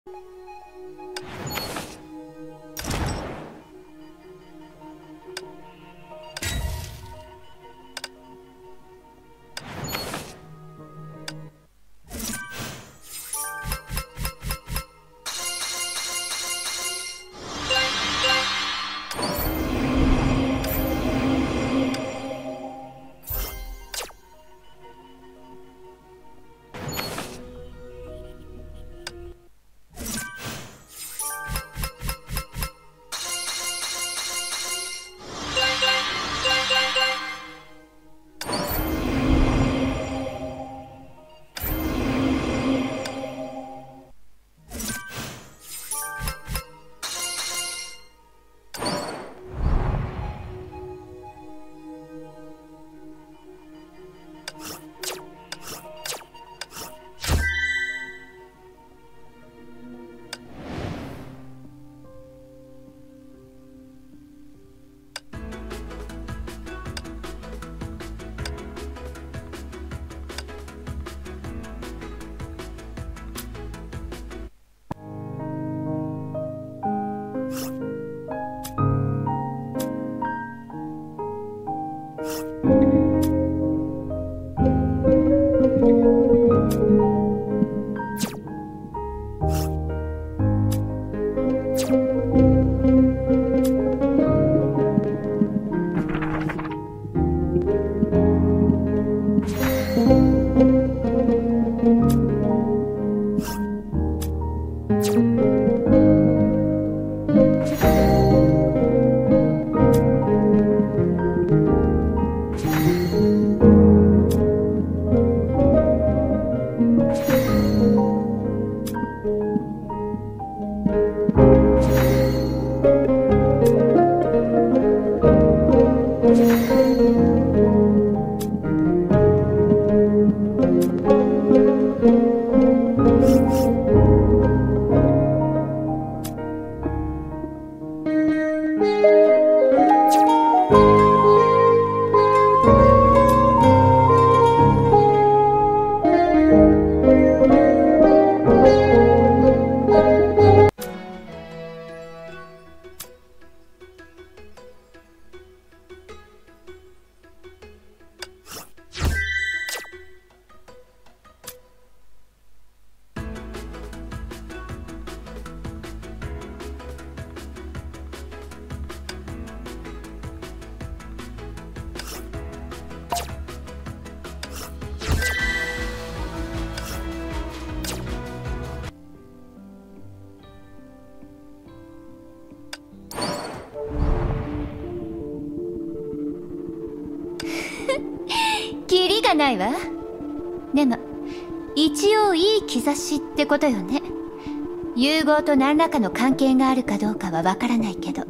キリがないわ。でも一応いい兆しってことよね。融合と何らかの関係があるかどうかはわからないけど。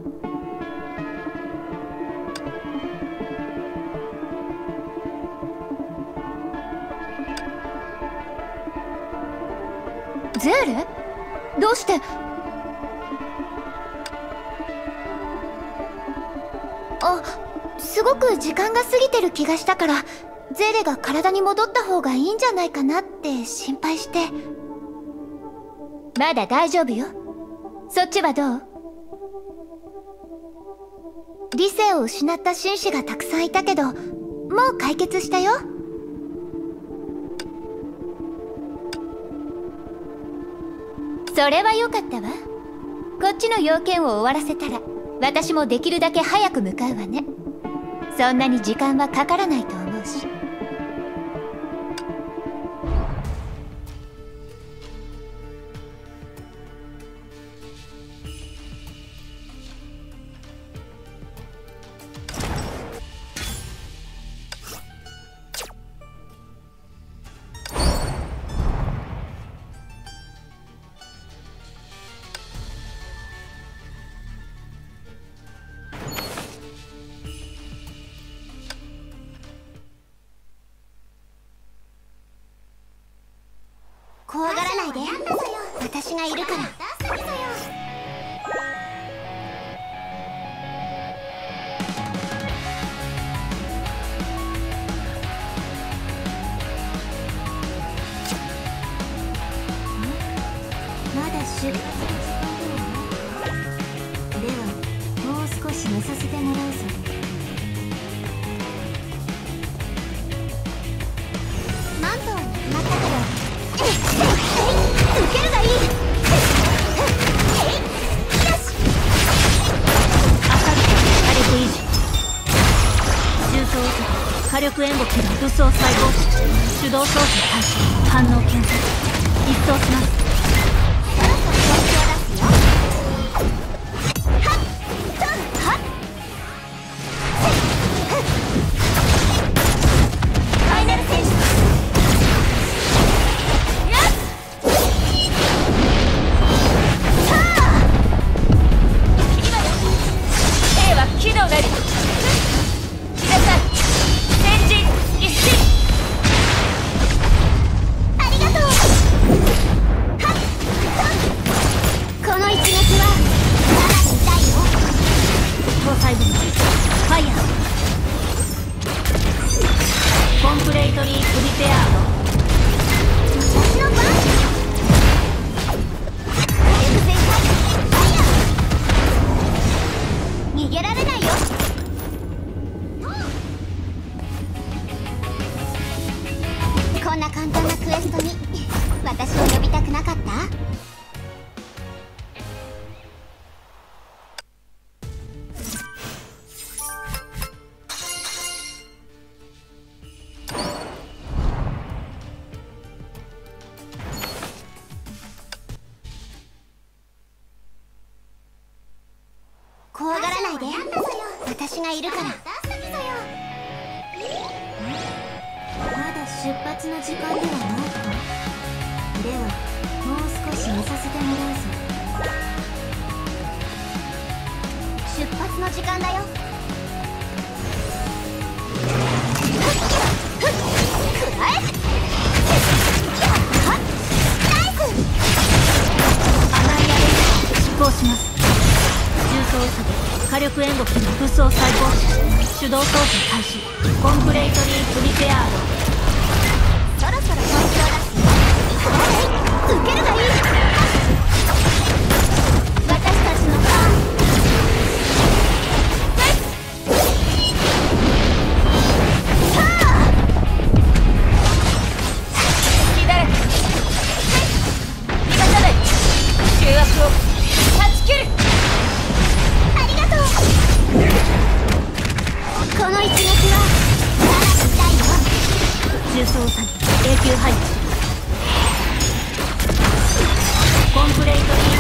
ゼーレ？どうして？あ、すごく時間が過ぎてる気がしたから、ゼーレが体に戻った方がいいんじゃないかなって心配して。まだ大丈夫よ。そっちはどう？理性を失った紳士がたくさんいたけど、もう解決したよ。それは良かったわ。こっちの要件を終わらせたら、私もできるだけ早く向かうわね。そんなに時間はかからないと思うし。 怖がらないで。私がいるから。 まだ修もう少し寝させてもらうぞ。マントはなくなったけど受けるがいい。よし。 アサルト火力維持。重装火力援護機能武装再放手動操作開始。反応検索一掃します。 そろそろ本気を出すよ。はっとはっファイナル選手。 機能なりきなさい。先陣一進。 ありがとう。はっこの一撃はさらに痛いよ。 搭載部分ファイヤー。コンプレイトリープリペアード。 私の番。火力全開ファイヤー。逃げられないよ。こんな簡単なクエストに私を呼びたくなかった？怖がらないで。私がいるから。まだ出発の時間ではないか。ではもう少し寝させてもらうぞ。出発の時間だよ。くらえ。ナイス。 アナイアレイ執行します。重装火力援護機能武装再放手手動操作開始。コンプレイトリープリペアード。 そろそろ本気を出すよ。受けるがいい。私たちのターン。 敵だらけ。逃がさない。重圧を断ち切る。 ありがとう。この一撃はさらに痛いよ。 重装永久配置。コンプレイトリー